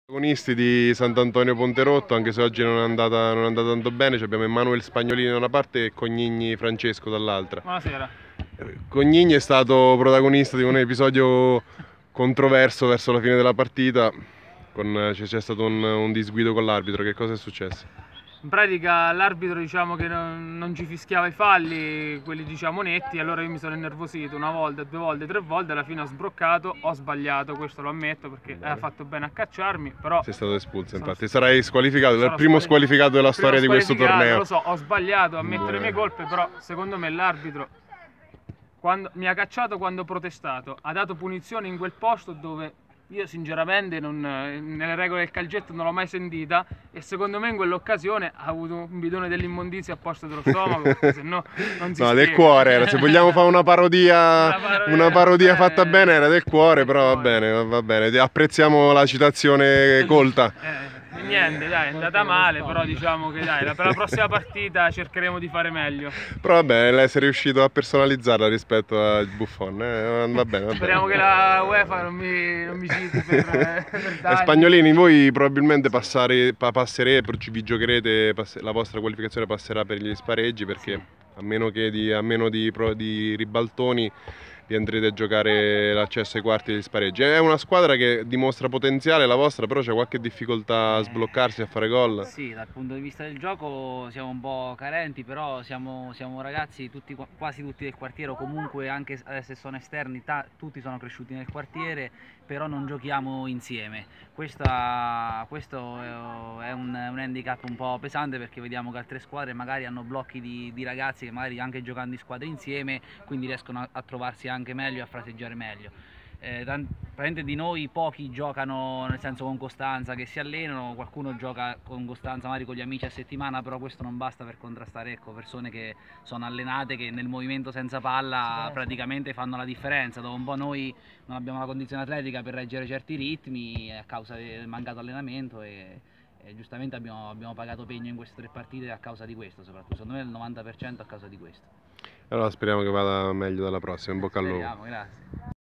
Protagonisti di Sant'Antonio Ponterotto, anche se oggi non è andata tanto bene, abbiamo Emanuele Spagnolini da una parte e Cognigni Francesco dall'altra. Buonasera. Cognigni è stato protagonista di un episodio controverso verso la fine della partita, c'è stato un disguido con l'arbitro. Che cosa è successo? In pratica l'arbitro diciamo che non ci fischiava i falli, quelli diciamo netti, allora io mi sono innervosito una volta, due volte, tre volte, alla fine ho sbroccato, ho sbagliato, questo lo ammetto perché ha fatto bene a cacciarmi, però... Sei stato espulso, infatti, sarai squalificato, il primo squalificato squalificato della storia di questo torneo. Lo so, ho sbagliato a mettere le mie colpe, però secondo me l'arbitro mi ha cacciato quando ho protestato, ha dato punizione in quel posto dove... Io sinceramente nelle regole del calcetto non l'ho mai sentita e secondo me in quell'occasione ha avuto un bidone dell'immondizia a posto dello stomaco, perché se no non si No, spiega. del cuore era, se vogliamo fare una parodia fatta bene era del cuore, però va bene, apprezziamo la citazione colta. Niente, dai, è andata male, però diciamo che dai, per la prossima partita cercheremo di fare meglio. Però va bene, lei sei riuscito a personalizzarla rispetto al Buffon, va bene. Speriamo che la UEFA non mi citi per danni. Spagnolini, voi probabilmente passerete, vi giocherete, la vostra qualificazione passerà per gli spareggi, perché sì, a meno di ribaltoni vi andrete a giocare l'accesso ai quarti degli spareggi. È una squadra che dimostra potenziale, la vostra, però c'è qualche difficoltà a sbloccarsi, a fare gol. Sì, dal punto di vista del gioco siamo un po' carenti, però siamo ragazzi quasi tutti del quartiere, o comunque anche se sono esterni, tutti sono cresciuti nel quartiere, però non giochiamo insieme. Questo è un handicap un po' pesante, perché vediamo che altre squadre magari hanno blocchi di ragazzi che magari anche giocando in squadre insieme, quindi riescono a trovarsi anche meglio e a fraseggiare meglio. Praticamente di noi pochi giocano, nel senso, con costanza, che si allenano, qualcuno gioca con costanza magari con gli amici a settimana, però questo non basta per contrastare, ecco, persone che sono allenate, che nel movimento senza palla praticamente fanno la differenza. Dopo un po' noi non abbiamo la condizione atletica per reggere certi ritmi a causa del mancato allenamento e giustamente abbiamo pagato pegno in queste 3 partite a causa di questo, soprattutto secondo me il 90% a causa di questo. Allora speriamo che vada meglio dalla prossima, in bocca al lupo. Grazie.